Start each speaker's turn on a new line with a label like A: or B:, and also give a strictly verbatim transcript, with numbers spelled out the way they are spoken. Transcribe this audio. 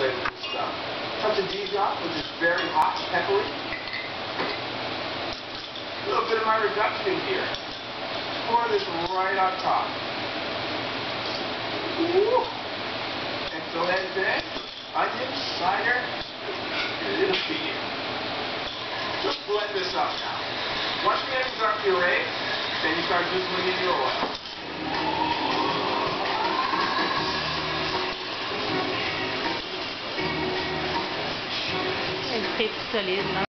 A: flavor of this stuff. Touch of Dijon, which is very hot, peppery. A little bit of my reduction here. Pour this right on top. Woo. And go ahead and then onion, cider, and a little beer. Just blend this up now. Once you get it up puree, then you start drizzling in your oil.
B: El pizza ali,